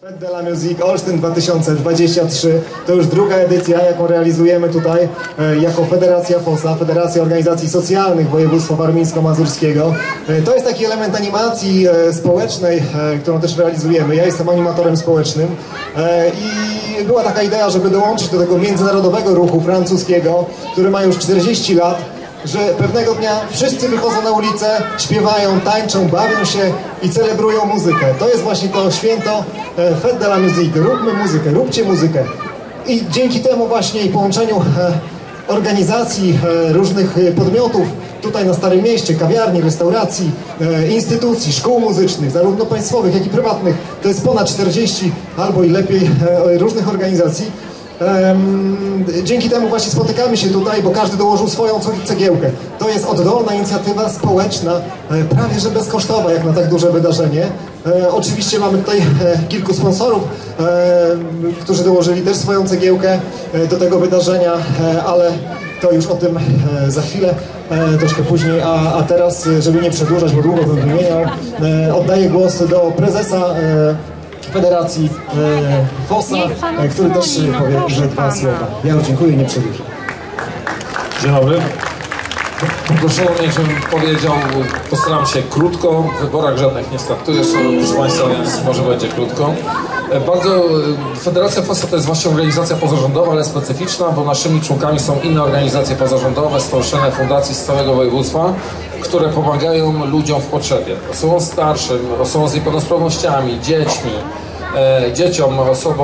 Fête de la Musique Olsztyn 2023 to już druga edycja, jaką realizujemy tutaj jako Federacja FOSA, Federacja Organizacji Socjalnych Województwa Warmińsko-Mazurskiego. To jest taki element animacji społecznej, którą też realizujemy. Ja jestem animatorem społecznym i była taka idea, żeby dołączyć do tego międzynarodowego ruchu francuskiego, który ma już 40 lat, że pewnego dnia wszyscy wychodzą na ulicę, śpiewają, tańczą, bawią się i celebrują muzykę. To jest właśnie to święto Fête de la Musique. Róbmy muzykę, róbcie muzykę. I dzięki temu właśnie i połączeniu organizacji różnych podmiotów tutaj na Starym Mieście, kawiarni, restauracji, instytucji, szkół muzycznych, zarówno państwowych, jak i prywatnych, to jest ponad 40 albo i lepiej różnych organizacji. Dzięki temu właśnie spotykamy się tutaj, bo każdy dołożył swoją cegiełkę. To jest oddolna inicjatywa społeczna, prawie że bezkosztowa jak na tak duże wydarzenie. Oczywiście mamy tutaj kilku sponsorów, którzy dołożyli też swoją cegiełkę do tego wydarzenia, ale to już o tym za chwilę, troszkę później. A teraz, żeby nie przedłużać, bo długo bym wymieniał, oddaję głos do prezesa Federacji FOSA, który też powie, że dwa słowa. Ja już dziękuję, nie przedłużę. Dzień dobry. Proszę mnie, żebym powiedział, postaram się krótko, w wyborach żadnych nie startuję, proszę Państwa, więc może będzie krótko. Federacja FOSA to jest właśnie organizacja pozarządowa, ale specyficzna, bo naszymi członkami są inne organizacje pozarządowe, stowarzyszenia, fundacje z całego województwa, które pomagają ludziom w potrzebie. Osobom starszym, osobom z niepełnosprawnościami, dzieciom,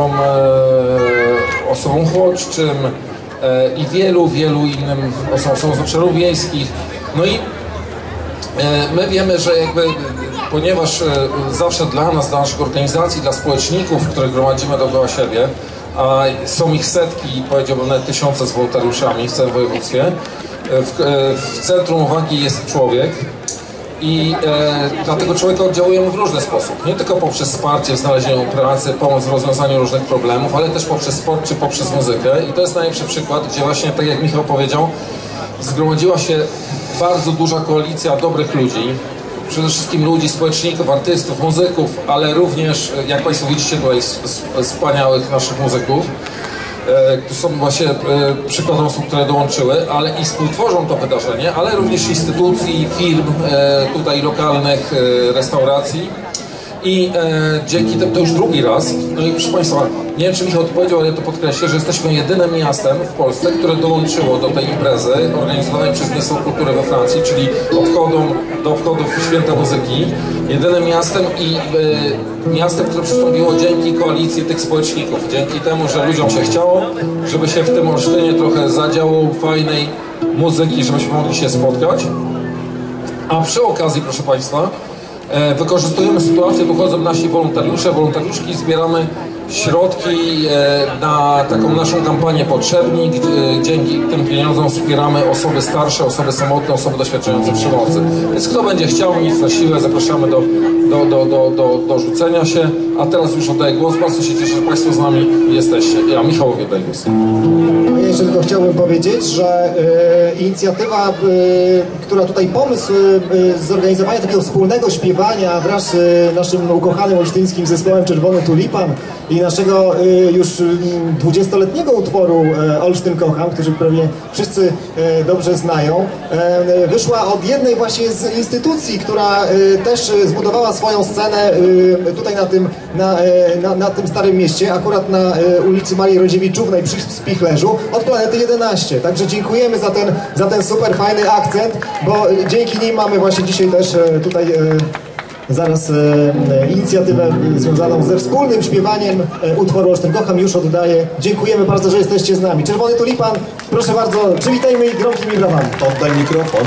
osobom chłodczym i wielu innym osobom z obszarów wiejskich. No i my wiemy, że ponieważ zawsze dla nas, dla naszych organizacji, dla społeczników, których gromadzimy dookoła siebie, a są ich setki, powiedziałbym nawet tysiące z wolontariuszami w całym województwie, w centrum uwagi jest człowiek i dlatego człowieka oddziałujemy w różny sposób. Nie tylko poprzez wsparcie w znalezieniu pracy, pomoc w rozwiązaniu różnych problemów, ale też poprzez sport czy poprzez muzykę. I to jest najlepszy przykład, gdzie właśnie, tak jak Michał powiedział, zgromadziła się bardzo duża koalicja dobrych ludzi. Przede wszystkim ludzi, społeczników, artystów, muzyków, ale również, jak Państwo widzicie tutaj, wspaniałych naszych muzyków, którzy są właśnie przykładem osób, które dołączyły, ale i współtworzą to wydarzenie, ale również instytucji, firm tutaj lokalnych, restauracji. I dzięki temu to już drugi raz. No i proszę Państwa, nie wiem czy Michał to powiedział, ale ja to podkreślę, że jesteśmy jedynym miastem w Polsce, które dołączyło do tej imprezy organizowanej przez Ministerstwo Kultury we Francji, czyli do obchodów Święta Muzyki. Jedynym miastem i miastem, które przystąpiło dzięki koalicji tych społeczników. Dzięki temu, że ludziom się chciało, żeby się w tym Olsztynie trochę zadziało fajnej muzyki, żebyśmy mogli się spotkać. A przy okazji, proszę Państwa, wykorzystujemy sytuację, tu chodzą nasi wolontariusze, wolontariuszki, zbieramy środki na taką naszą kampanię Potrzebni. Dzięki tym pieniądzom wspieramy osoby starsze, osoby samotne, osoby doświadczające przemocy. Więc kto będzie chciał, nic na siłę, zapraszamy do rzucenia się. A teraz już oddaję głos. Bardzo się cieszę, że Państwo z nami jesteście. Ja Michałowi oddaję głos. Ja jeszcze tylko chciałbym powiedzieć, że inicjatywa, która tutaj pomysł zorganizowania takiego wspólnego śpiewania wraz z naszym ukochanym olsztyńskim zespołem Czerwony Tulipan i naszego już 20-letniego utworu Olsztyn Kocham, który pewnie wszyscy dobrze znają, wyszła od jednej właśnie z instytucji, która też zbudowała swoją scenę tutaj na tym Starym Mieście, akurat na ulicy Marii Rodziewiczównej przy Spichlerzu, od Planety 11. Także dziękujemy za ten super fajny akcent, bo dzięki nim mamy właśnie dzisiaj też tutaj zaraz inicjatywę związaną ze wspólnym śpiewaniem utworu Olsztyn Kocham. Już oddaję. Dziękujemy bardzo, że jesteście z nami. Czerwony Tulipan, proszę bardzo, przywitajmy ich gromkimi brawami. Oddaj mikrofon.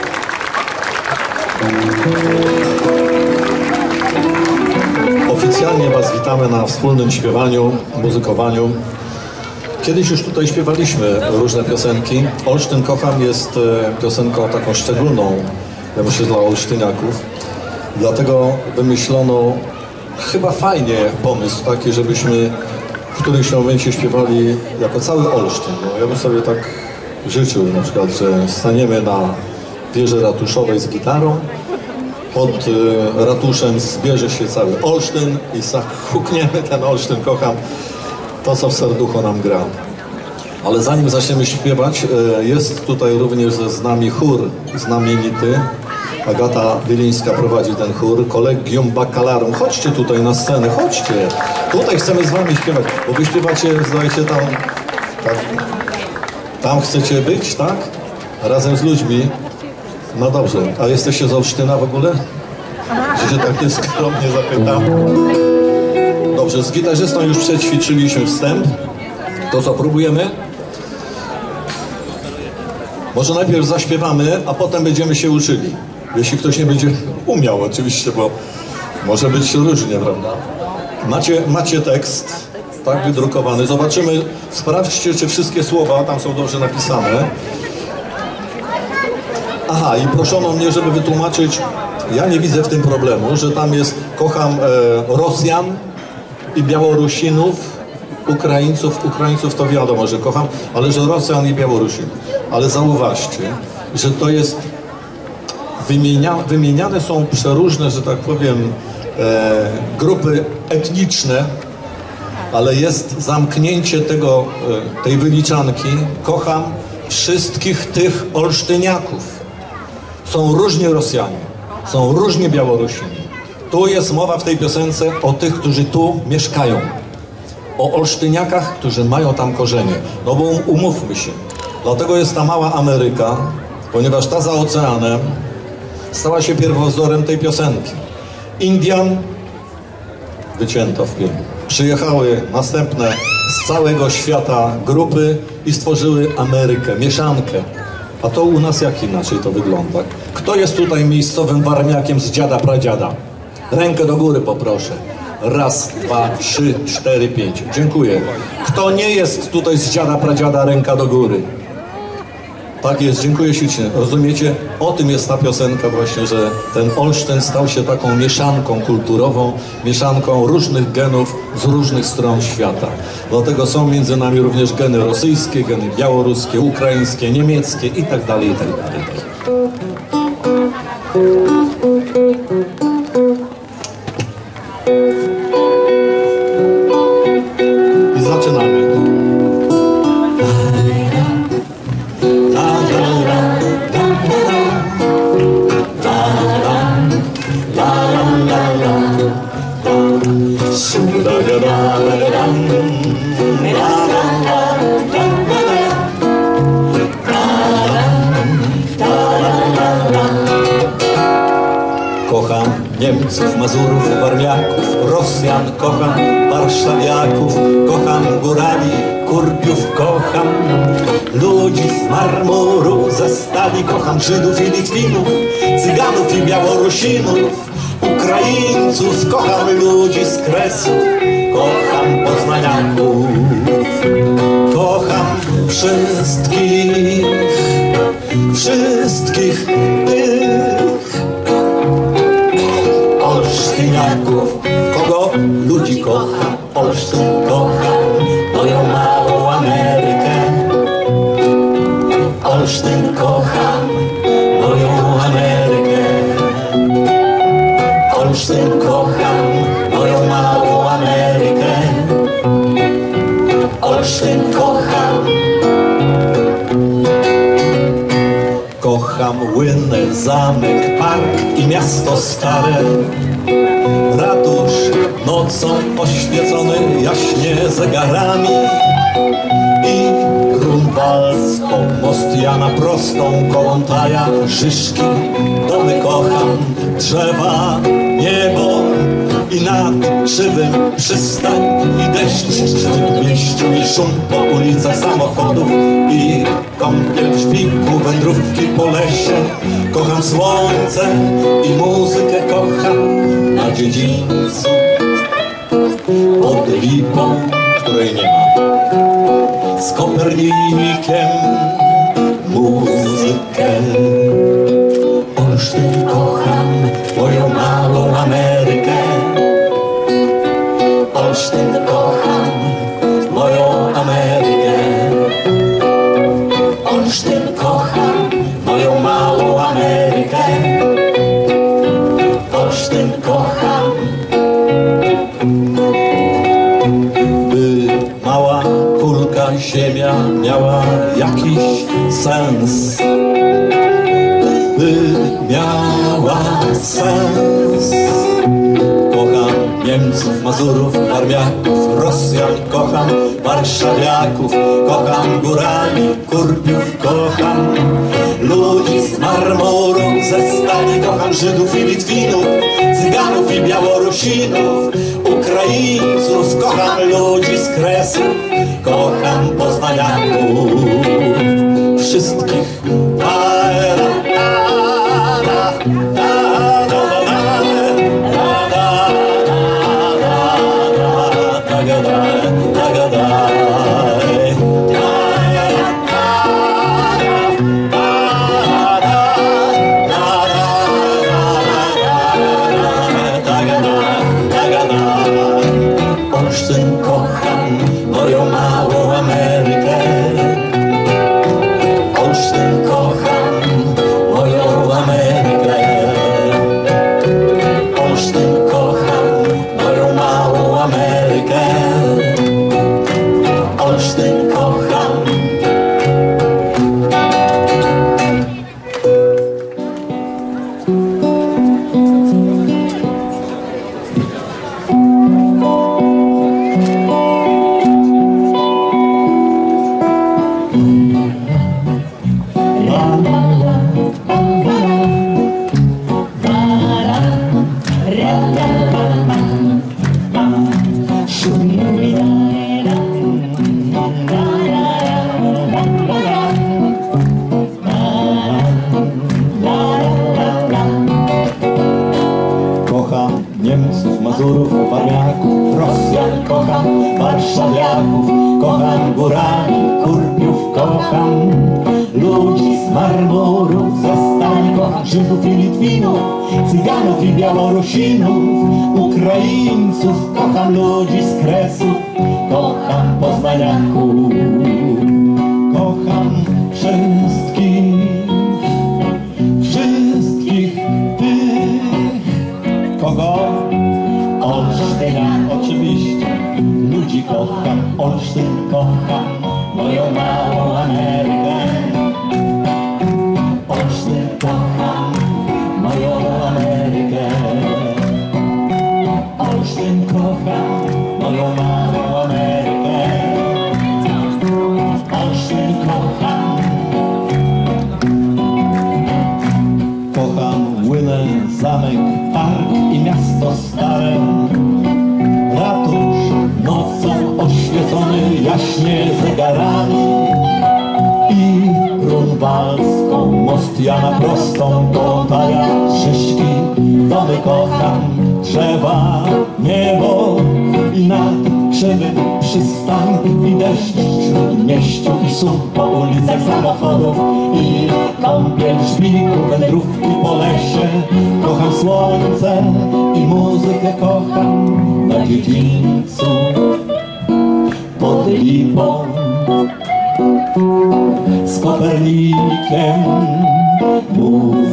Oficjalnie Was witamy na wspólnym śpiewaniu, muzykowaniu. Kiedyś już tutaj śpiewaliśmy różne piosenki. Olsztyn Kocham jest piosenką taką szczególną, ja myślę, dla olsztyniaków. Dlatego wymyślono chyba fajnie pomysł taki, żebyśmy w którymś momencie śpiewali jako cały Olsztyn. No, ja bym sobie tak życzył na przykład, że staniemy na wieży ratuszowej z gitarą pod ratuszem zbierze się cały Olsztyn i hukniemy ten Olsztyn kocham, to co w serduchu nam gra. Ale zanim zaczniemy śpiewać, jest tutaj również z nami chór znamienity. Agata Bilińska prowadzi ten chór, Collegium Baccalarum. Chodźcie tutaj na scenę, chodźcie. Tutaj chcemy z wami śpiewać, bo wy śpiewacie, zdaje się tam... Tak, tam chcecie być, tak? Razem z ludźmi. No dobrze, a jesteście z Olsztyna w ogóle? Że się tak nieskromnie zapytam. Dobrze, z gitarzystą już przećwiczyliśmy wstęp. To co, próbujemy? Może najpierw zaśpiewamy, a potem będziemy się uczyli. Jeśli ktoś nie będzie umiał oczywiście, bo może być różnie, prawda? Macie tekst, tak, wydrukowany. Zobaczymy, sprawdźcie, czy wszystkie słowa tam są dobrze napisane. Aha, i proszono mnie, żeby wytłumaczyć, ja nie widzę w tym problemu, że tam jest kocham Rosjan i Białorusinów, Ukraińców to wiadomo, że kocham, ale że Rosjan i Białorusinów. Ale zauważcie, że to jest wymieniane są przeróżne, że tak powiem, grupy etniczne, ale jest zamknięcie tej wyliczanki. Kocham wszystkich tych Olsztyniaków. Są różni Rosjanie, są różni Białorusini. Tu jest mowa w tej piosence o tych, którzy tu mieszkają. O Olsztyniakach, którzy mają tam korzenie. No bo umówmy się, dlatego jest ta mała Ameryka, ponieważ ta za oceanem stała się pierwowzorem tej piosenki. Indian wycięto w filmie. Przyjechały następne z całego świata grupy i stworzyły Amerykę, mieszankę. A to u nas jak inaczej to wygląda? Kto jest tutaj miejscowym warmiakiem z dziada, pradziada? Rękę do góry poproszę. 1, 2, 3, 4, 5. Dziękuję. Kto nie jest tutaj z dziada, pradziada, ręka do góry? Tak jest, dziękuję ślicznie. Rozumiecie? O tym jest ta piosenka właśnie, że ten Olsztyn stał się taką mieszanką kulturową, mieszanką różnych genów z różnych stron świata. Dlatego są między nami również geny rosyjskie, geny białoruskie, ukraińskie, niemieckie i tak dalej, i tak dalej. I zaczynamy. Kocham Niemców, Mazurów, Warmiaków, Rosjan, kocham Warszawiaków, kocham górali, Kurpiów, kocham ludzi z marmuru, ze stali, kocham Żydów i Litwinów, Cyganów i Białorusinów, Ukraińców, kocham ludzi z Kresów, kocham Poznaniaków, kocham wszystkich tych Olsztyniaków. Kogo? Ludzi kocham, Olsztyn kocham, moją małą Amerykę. Olsztyn kocham, moją Amerykę. Olsztyn kocham, moją małą Amerykę. Olsztyn kocham. Kocham Łynę, zamek, park i miasto stare. Ratusz nocą oświecony jaśnie zegarami i Grunwaldzką, most Jana Prostą, Kołątaja, Szyszki, domy kocham, drzewa, niebo i nad krzywym przystań i deszcz w mieściu i szum po ulicach samochodów i kąpiel w szpiku, wędrówki po lesie. Kocham słońce i muzykę kocham na dziedzińcu pod lipą, której nie ma, z Kopernikiem muzykę. Olsztyn kocham, moją małą Amerykę. Olsztyn kocham, moją Amerykę. Olsztyn kocham, moją małą Amerykę. ziemia miała jakiś sens, by miała sens. Kocham Niemców, Mazurów, Warmiaków, Rosjan, kocham Warszawiaków, kocham górali, Kurpiów, kocham ludzi z marmuru, ze stali, kocham Żydów i Litwinów, Cyganów i Białorusinów, Ukraińców, kocham ludzi z Kresów, kocham poznaniaków wszystkich. Olsztyn kocham, moją małą Amerykę. Olsztyn kocham, moją Amerykę. Olsztyn kocham, moją małą Amerykę. Olsztyn kocham. Kocham Niemców, Mazurów, Warmiaków, Rosjan, kocham Warszawiaków, kocham górali, Kurpiów, kocham ludzi z marmuru, ze stali, kocham Żydów i Litwinów, Cyganów i Białorusinów, Ukraińców, kocham ludzi z Kresów, kocham poznaniaków, kocham wszystkich tych, kogo? Olsztyn, oczywiście, ludzi kocham, Olsztyn kocham, moją małą Amerykę. Olsztyn kocham, moją Amerykę. Olsztyn kocham, moją małą Amerykę. Olsztyn kocham. Kocham Łynę, zamek, park i miasto stare. Ratusz nocą oświecony jaśnie zegarami i grunwaldzką, most Jana Prostą, Kołątaja, Szyszki, domy kocham, drzewa, niebo i nad krzywym przystań i deszcz wśród mieściu i szum po ulicach samochodów i kąpiel szpiku, wędrówki po lesie. Kocham słońce i muzykę kocham na dziedzińcu pod lipą z Kopernikiem.